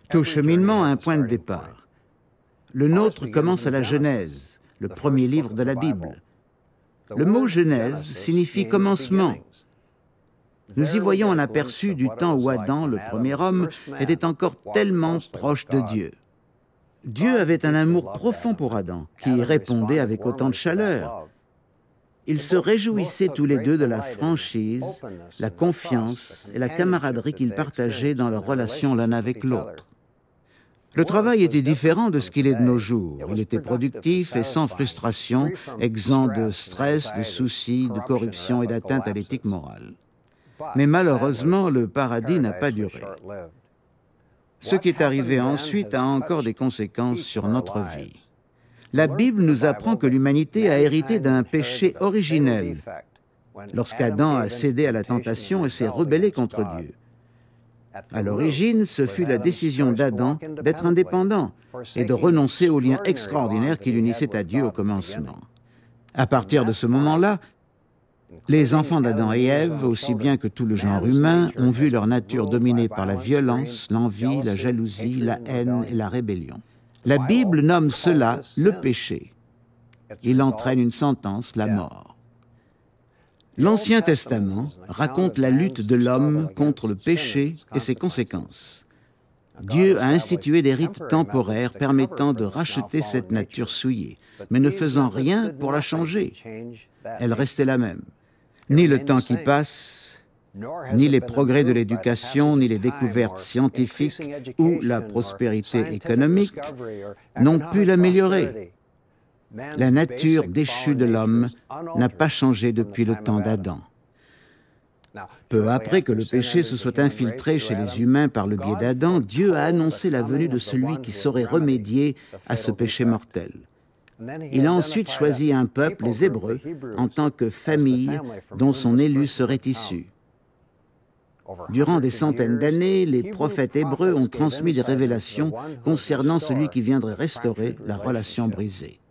Tout cheminement a un point de départ. Le nôtre commence à la Genèse, le premier livre de la Bible. Le mot Genèse signifie commencement. Nous y voyons un aperçu du temps où Adam, le premier homme, était encore tellement proche de Dieu. Dieu avait un amour profond pour Adam, qui y répondait avec autant de chaleur. Ils se réjouissaient tous les deux de la franchise, la confiance et la camaraderie qu'ils partageaient dans leur relation l'un avec l'autre. Le travail était différent de ce qu'il est de nos jours. Il était productif et sans frustration, exempt de stress, de soucis, de corruption et d'atteinte à l'éthique morale. Mais malheureusement, le paradis n'a pas duré. Ce qui est arrivé ensuite a encore des conséquences sur notre vie. La Bible nous apprend que l'humanité a hérité d'un péché originel, lorsqu'Adam a cédé à la tentation et s'est rebellé contre Dieu. À l'origine, ce fut la décision d'Adam d'être indépendant et de renoncer au lien extraordinaire qui l'unissait à Dieu au commencement. À partir de ce moment-là, les enfants d'Adam et Ève, aussi bien que tout le genre humain, ont vu leur nature dominée par la violence, l'envie, la jalousie, la haine et la rébellion. La Bible nomme cela le péché. Il entraîne une sentence, la mort. L'Ancien Testament raconte la lutte de l'homme contre le péché et ses conséquences. Dieu a institué des rites temporaires permettant de racheter cette nature souillée, mais ne faisant rien pour la changer. Elle restait la même. Ni le temps qui passe, ni les progrès de l'éducation, ni les découvertes scientifiques ou la prospérité économique n'ont pu l'améliorer. La nature déchue de l'homme n'a pas changé depuis le temps d'Adam. Peu après que le péché se soit infiltré chez les humains par le biais d'Adam, Dieu a annoncé la venue de celui qui saurait remédier à ce péché mortel. Il a ensuite choisi un peuple, les Hébreux, en tant que famille dont son élu serait issu. Durant des centaines d'années, les prophètes hébreux ont transmis des révélations concernant celui qui viendrait restaurer la relation brisée.